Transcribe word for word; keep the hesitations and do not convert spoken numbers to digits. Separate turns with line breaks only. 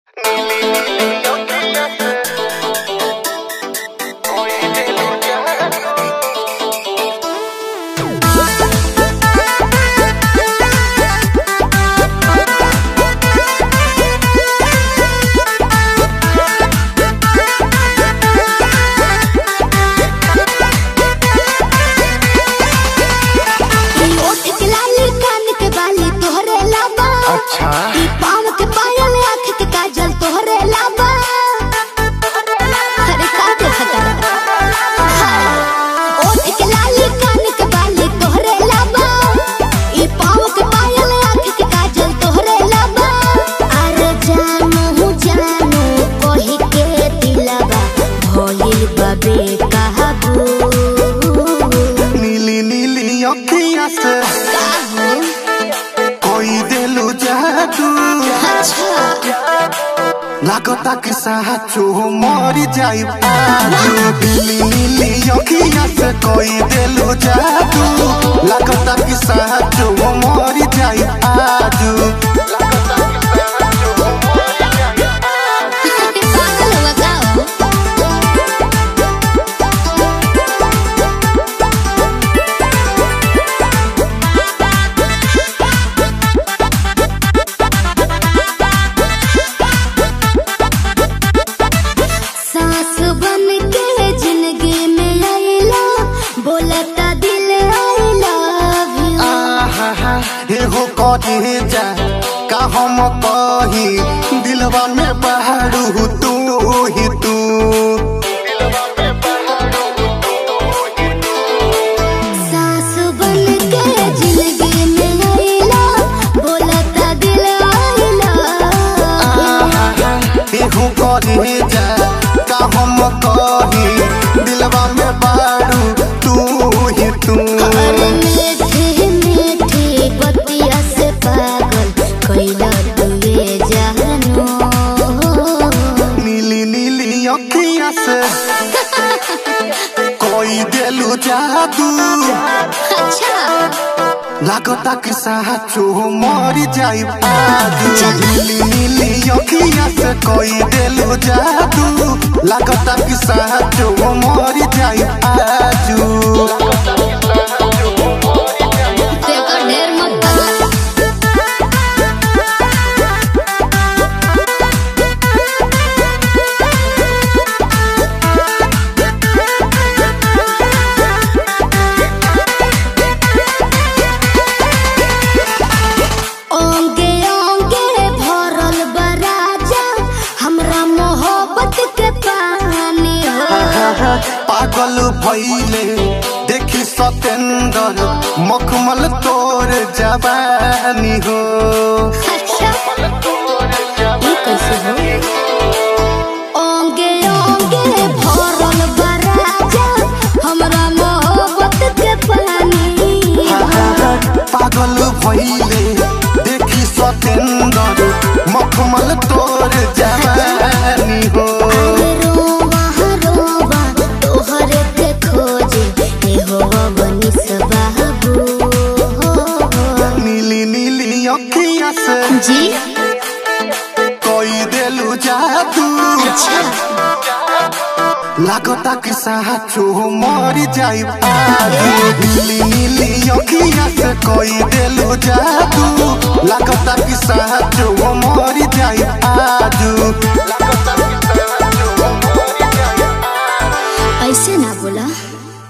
नीली नीली अखियाँ से कोई दिलु जादू लागता कि साचो मरी जाई आजू। नीली नीली अखियाँ से कोई दिलु जादू लागता कि साचो मरी जाई आजू। हो कहे जा का हम कही दिलवा में बहारू तू ही तू।
सास बन के जिंदगी में आइला बोलता दिल आइला।
हो कहे जा का हम कही दिलवा में बहारू तू ही तू। नीली नीली अखियाँ से कोई दिलु जादू लागता कि साचो मरी जाई आजू। नीली नीली अखियाँ से कोई दिलु जादू लागता कि साचो मरी जाई आजू। पागल भइले देखी सतेंद्र मखमल तोर जवानी हो।
अच्छा ये कैसे हो? ओंगे ओंगे भरल बराजा हमरा मोहब्बत के पानी।
पागल भइले देखी सतेंद्र मखमल तोर जवानी हो। नीली नीली अखियाँ से
जी
कोई दिलु जादू लागता कि साचो मरी जाई आजू। नीली नीली अखियाँ से कोई दिलु जादू लागता कि साचो मरी जाई आजू।
ऐसे ना बोला।